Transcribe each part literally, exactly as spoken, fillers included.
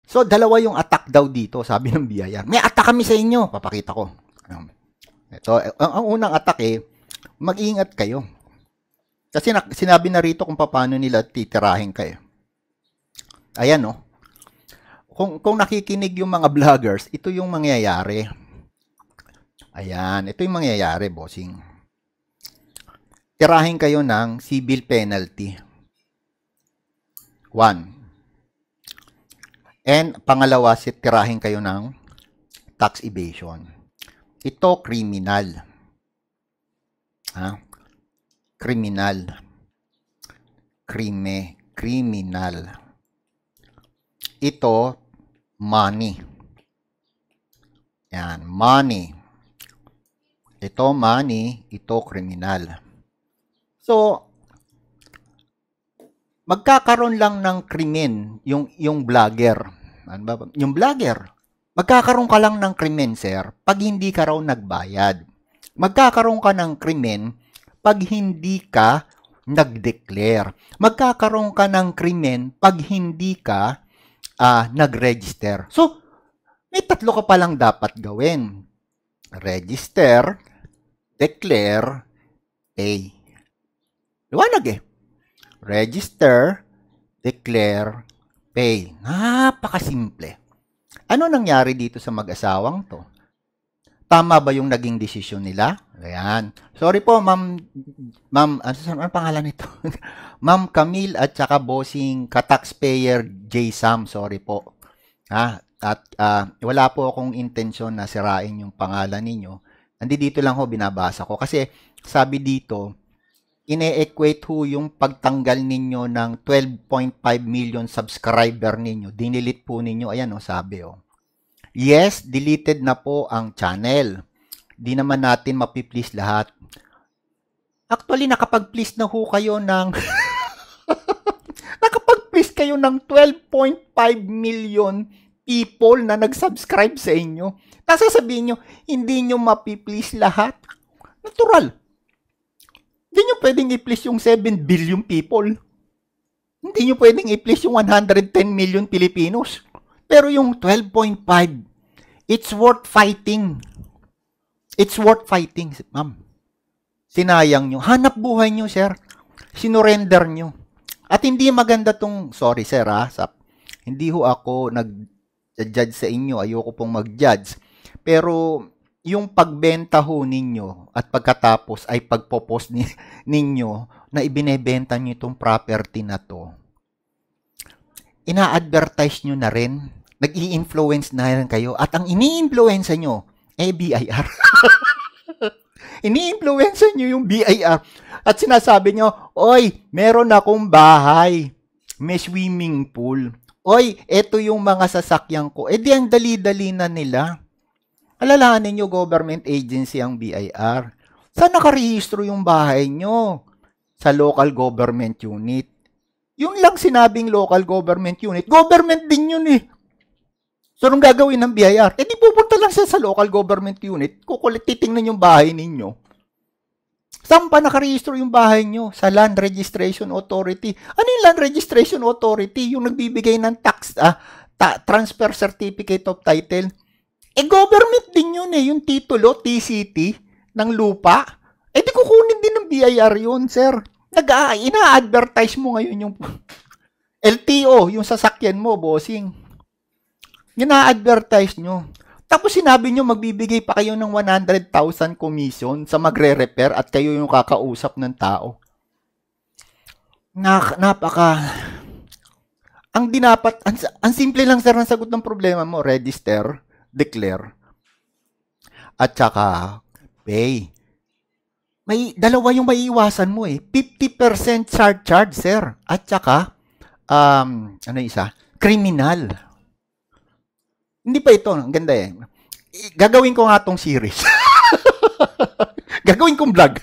So, dalawa yung attack daw dito, sabi ng B I R. May attack kami sa inyo. Papakita ko. Ito, ang, ang unang attack eh, mag-ingat kayo. Kasi na, sinabi na rito kung paano nila titirahin kayo. Ayan, no? Kung, kung nakikinig yung mga vloggers, ito yung mangyayari. Ayan, ito yung mangyayari, bossing. Tirahin kayo ng civil penalty. One. And pangalawa, tirahin kayo ng tax evasion. Ito, criminal. Ha? Criminal. Krime. Criminal. Ito, money. Yan, money. Ito, money. Ito, criminal. So, magkakaroon lang ng krimen yung, yung vlogger. Ano ba? Yung vlogger. Magkakaroon ka lang ng krimen, sir, pag hindi ka raw nagbayad. Magkakaroon ka ng krimen pag hindi ka nag-declare. Magkakaroon ka ng krimen pag hindi ka uh, nag-register. So, may tatlo ka palang dapat gawin. Register, declare, pay. Liwanag eh. Register, declare, pay. Napakasimple. Ano nangyari dito sa mag-asawang to? Tama ba yung naging desisyon nila? Ayan. Sorry po, ma'am, ma'am, ano, ano pangalan nito? Ma'am Camille at saka bossing ka-taxpayer J. Sam. Sorry po. Ha? At uh, wala po akong intensyon na sirain yung pangalan ninyo. Nandito lang ho, binabasa ko. Kasi sabi dito, ine-equate ho yung pagtanggal ninyo ng twelve point five million subscriber ninyo. Dinilit po ninyo. Ayan o, sabi o. Yes, deleted na po ang channel. Di naman natin mapiplease lahat. Actually, nakapag-please na ho kayo ng... nakapag-please kayo ng twelve point five million people na nag-subscribe sa inyo. Tapos sasabihin nyo, hindi nyo mapiplease lahat. Natural. Hindi nyo pwedeng i-please yung seven billion people. Hindi nyo pwedeng i-please yung one hundred ten million Filipinos. Pero yung twelve point five, it's worth fighting. It's worth fighting, ma'am. Sinayang nyo. Hanap buhay nyo, sir. Sinurrender nyo. At hindi maganda tong, sorry sir ha, sa, hindi ho ako nag-judge sa inyo. Ayoko pong mag-judge. Pero yung pagbenta ho ninyo at pagkatapos ay pagpopost ni, ninyo na ibinebenta nyo itong property na to, ina-advertise nyo na rin, nag-i-influence na rin kayo, at ang ini-influence nyo, eh B I R. Ini-influence nyo yung B I R. At sinasabi nyo, oy, meron akong bahay, may swimming pool. Oy, eto yung mga sasakyan ko. Eh di ang dali-dali na nila. Alalahanin nyo, government agency ang B I R. Saan nakarehistro yung bahay nyo? Sa local government unit. Yung lang sinabing local government unit, government din yun eh. So, anong gagawin ng B I R? Eh, di pupunta lang siya sa local government unit, kukulit titingnan yung bahay ninyo. Saan pa nakarehistro yung bahay nyo? Sa Land Registration Authority. Ano yung Land Registration Authority? Yung nagbibigay ng tax, ah, ta transfer certificate of title. Eh, government din yun eh, yung titulo, T C T, ng lupa. Eh, di kukunin din ng B I R yun, sir. Nag-ina-advertise mo ngayon yung L T O, yung sasakyan mo, bossing. Ina-advertise nyo. Tapos sinabi nyo, magbibigay pa kayo ng one hundred thousand commission sa magre-repair at kayo yung kakausap ng tao. Nak napaka... Ang dinapat, ang, ang simple lang, sir, ang sagot ng problema mo, register, declare, at saka pay. May dalawa yung maiiwasan mo eh. fifty percent charge, sir. At saka, um, ano isa? Criminal. Hindi pa ito. Ang ganda eh. Gagawin ko nga tong series. Gagawin kong vlog.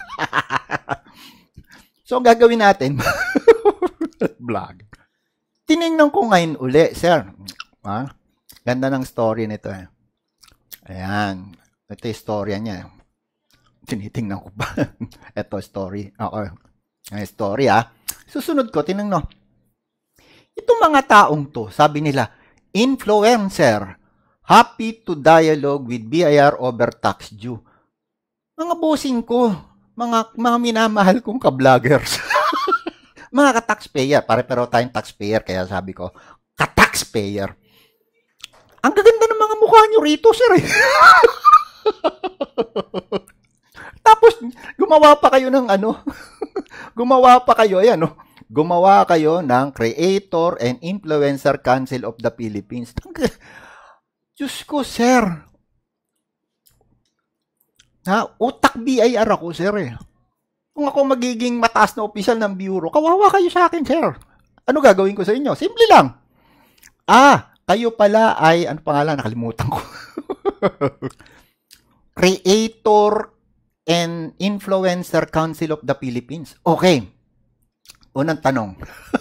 So, gagawin natin. Vlog. Tinignan ko ngayon uli, sir. Ha? Ganda ng story nito eh. Ayan. Ito yung storya niya. Tinitingnan ko pa. Ito, story. Okay. Ay, story, ah. Susunod ko, tinignan. Itong mga taong to, sabi nila, influencer, happy to dialogue with B I R over tax due. Mga bossing ko, mga, mga minamahal kong ka-vloggers, mga ka-taxpayer, pare-pero tayong taxpayer, kaya sabi ko, ka-taxpayer. Ang gaganda ng mga mukha nyo rito, sir. Eh. Tapos, gumawa pa kayo ng ano, gumawa pa kayo, ayan, no? Gumawa kayo ng Creator and Influencer Council of the Philippines. Diyos ko, sir. Ha? Utak B I R ako, sir, eh. Kung ako magiging mataas na opisyal ng bureau, kawawa kayo sa akin, sir. Ano gagawin ko sa inyo? Simple lang. Ah, kayo pala ay, ano pangalan? Nakalimutan ko. Creator and Influencer Council of the Philippines. Okay. Unang tanong.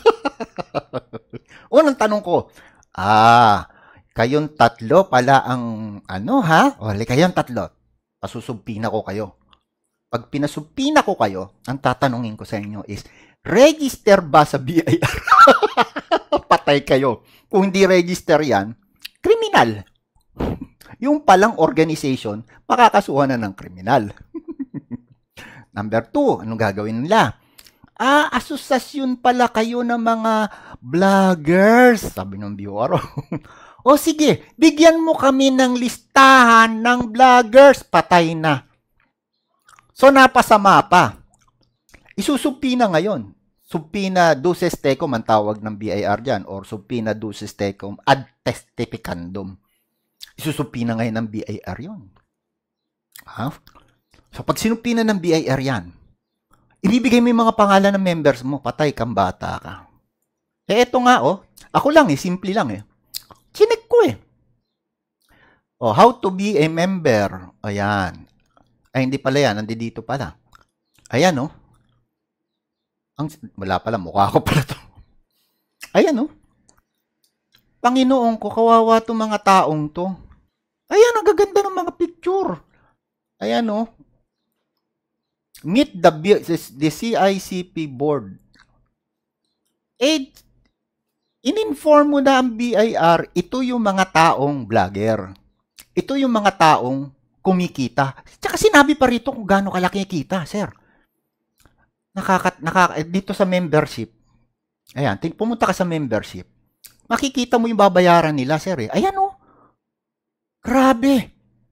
Unang tanong ko, ah, kayong tatlo pala ang, ano ha? O, kayong tatlo. Pasusubpina ko kayo. Pag pinasubpina ko kayo, ang tatanungin ko sa inyo is, register ba sa B I R? Patay kayo. Kung hindi register yan, kriminal. Yung palang organization, makakasuhan na ng kriminal. Number two, anong gagawin nila? Ah, asosasyon pala kayo ng mga vloggers, sabi ng viewer. O sige, bigyan mo kami ng listahan ng vloggers, patay na. So napasama pa. Isusubpina ngayon. Subpina duces tecum ang tawag ng B I R dyan, or subpina duces tecum ad testificandum. Isusubpina ngayon ng B I R yun. Ha? So pag sinubpina ng B I R yan, ibibigay mo yung mga pangalan ng members mo, patay kang bata ka. Eh, eto nga, oh. Ako lang eh, simple lang eh. Chinek ko eh. Oh, how to be a member. Ayan. Ay, hindi pala yan. Nandi dito pala. Ayan, oh. Ang, wala pala, mukha ko pala to. Ayan, oh. Panginoon ko, kawawa to mga taong to. Ayan, ang gaganda ng mga picture. Ayan, oh. Meet the, the C I C P board. Eh, in-inform mo na ang B I R, ito yung mga taong vlogger. Ito yung mga taong kumikita. Tsaka sinabi pa rito kung gaano kalaki kita, sir. Nakaka, nakaka, dito sa membership. Ayan, pumunta ka sa membership. Makikita mo yung babayaran nila, sir. Eh. Ayan, oh. Grabe.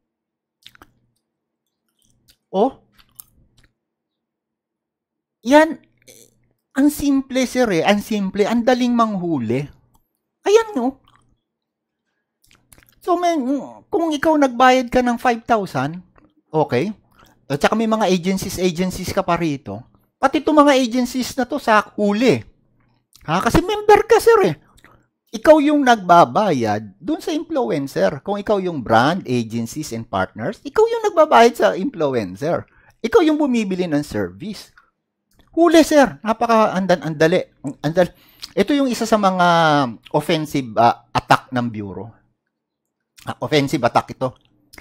Oh. Yan, ang simple, sir, eh. Ang simple, ang daling manghuli. Ayan, no? So, may, kung ikaw nagbayad ka ng five thousand, okay, at saka may mga agencies, agencies ka pa rito, pati itong mga agencies na to sa huli. Ha? Kasi member ka, sir, eh. Ikaw yung nagbabayad dun sa influencer. Kung ikaw yung brand, agencies, and partners, ikaw yung nagbabayad sa influencer. Ikaw yung bumibili ng service. Huli, sir. Napaka andan andali. Andal. Ito yung isa sa mga offensive uh, attack ng bureau. Uh, offensive attack ito.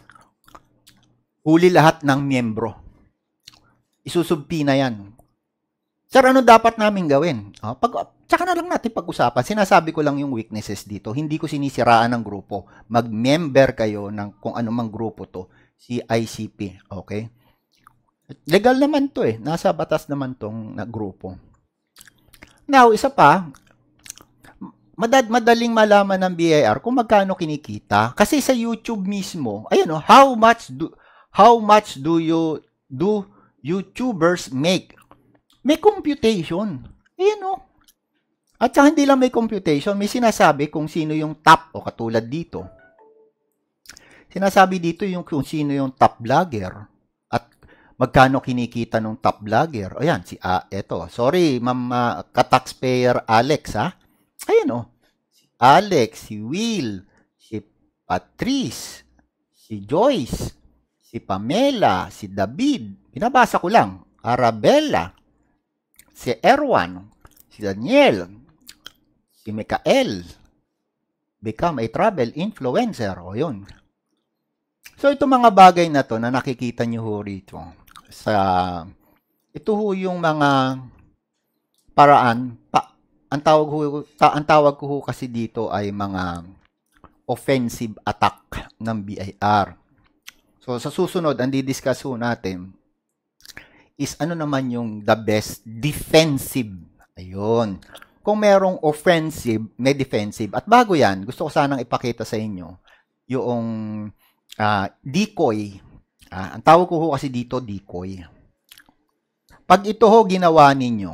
Huli lahat ng miyembro. Isusubpina yan. Sir, ano dapat namin gawin? Uh, pag, tsaka na lang natin pag-usapan. Sinasabi ko lang yung weaknesses dito. Hindi ko sinisiraan ng grupo. Mag-member kayo ng kung anumang grupo to. C I C P. Okay? Legal naman to eh. Nasa batas naman tong na grupo. Now, isa pa, madad madaling malaman ng B I R kung magkano kinikita. Kasi sa YouTube mismo, ayan oh, how much do how much do you do YouTubers make? May computation. Ayan oh. At saka hindi lang may computation, may sinasabi kung sino yung top o katulad dito. Sinasabi dito yung kung sino yung top vlogger. Magkano kinikita ng top vlogger? O yan, si, ah, eto. Sorry, ma'am, uh, ka-taxpayer Alex, ha? Ayan, o. Si Alex, si Will, si Patrice, si Joyce, si Pamela, si David. Pinabasa ko lang. Arabella, si Erwan, si Daniel, si Mikael. Become a travel influencer. O yun. So, ito mga bagay na to na nakikita nyo ho rito. Sa ito ho yung mga paraan pa, ang tawag ho, ta, ang tawag ko ho kasi dito ay mga offensive attack ng B I R. So, sa susunod, ang didiscuss ho natin is ano naman yung the best defensive. Ayun. Kung merong offensive, may defensive. At bago yan, gusto ko sanang ipakita sa inyo yung uh, decoy. Uh, ang tawag ko ho kasi dito, decoy. Pag ito ho ginawa ninyo,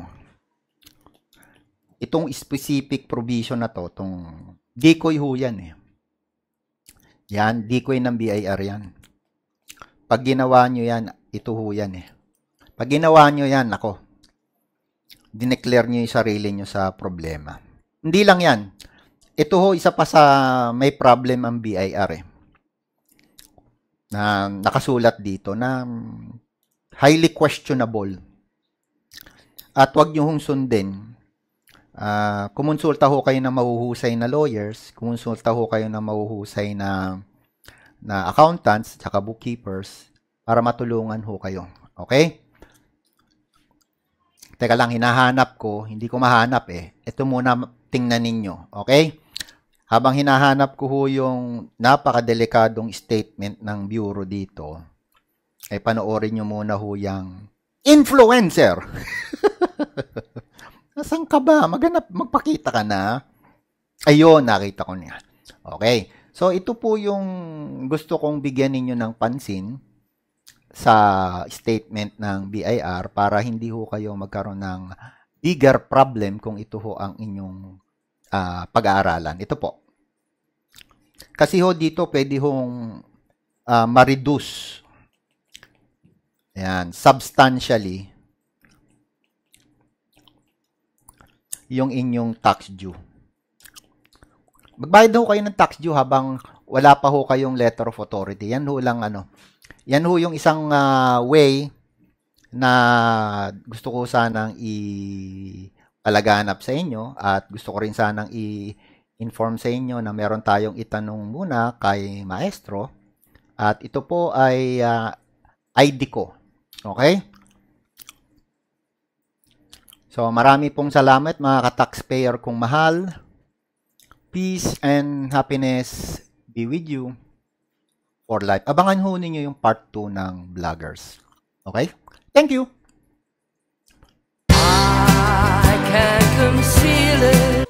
itong specific provision na to, itong decoy ho yan eh. Yan, decoy ng B I R yan. Pag ginawa nyo yan, ito ho yan eh. Pag ginawa nyo yan, ako, dineclare nyo yung sarili nyo sa problema. Hindi lang yan. Ito ho, isa pa sa may problem ang B I R eh. Na nakasulat dito na highly questionable. At wag nyo hong sundin. Uh, kumonsulta ho kayo ng mahuhusay na lawyers, kumonsulta ho kayo ng mahuhusay na, na accountants, tsaka bookkeepers, para matulungan ho kayo. Okay? Teka lang, hinahanap ko. Hindi ko mahanap eh. Ito muna tingnan ninyo. Okay? Habang hinahanap ko ho yung napakadelikadong statement ng bureau dito, ay panoorin nyo muna ho yung influencer. Nasaan ka ba? Maghanap, magpakita ka na. Ayun, nakita ko niya. Okay. So, ito po yung gusto kong bigyan ninyo ng pansin sa statement ng B I R para hindi ho kayo magkaroon ng bigger problem kung ito ho ang inyong uh, pag-aaralan. Ito po. Kasi ho dito pwede hong uh, ma-reduce yan, substantially yung inyong tax due. Magbayad ho kayo ng tax due habang wala pa ho kayong letter of authority. Yan ho lang ano. Yan ho yung isang uh, way na gusto ko sanang i-palaganap sa inyo at gusto ko rin sanang i-inform sa inyo na meron tayong itanong muna kay Maestro at ito po ay uh, I D ko. Okay? So marami pong salamat mga ka-taxpayer kong mahal. Peace and happiness be with you for life. Abangan ho ninyo yung part two ng vloggers. Okay? Thank you! I can't conceal it.